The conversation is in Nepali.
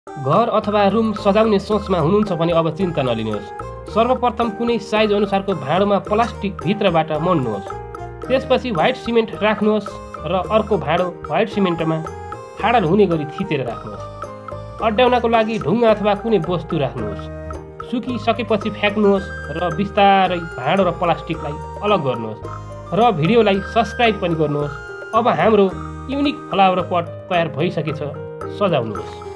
घर अथवा रुम सजाउने सोचमा हुनुहुन्छ भने अब चिन्ता नलिनुहोस्। सर्वप्रथम कुनै साइज अनुसारको भाँडोमा प्लास्टिक भित्रबाट मोड्नुहोस्। त्यसपछि व्हाइट सिमेन्ट राख्नुहोस् र अर्को भाँडो व्हाइट सिमेन्टमा फाडल हुने गरी थिचेर राख्नुहोस्। अड्याउनको लागि ढुङ्गा अथवा कुनै वस्तु राख्नुहोस्। सुकिसकेपछि फ्याक्नुहोस् र बिस्तारै भाँडो र प्लास्टिकलाई अलग गर्नुहोस् र भिडियोलाई सब्स्क्राइब पनि गर्नुहोस्। अब हाम्रो युनिक फ्लावर पट तयार भइसकेछ, सजाउनुहोस्।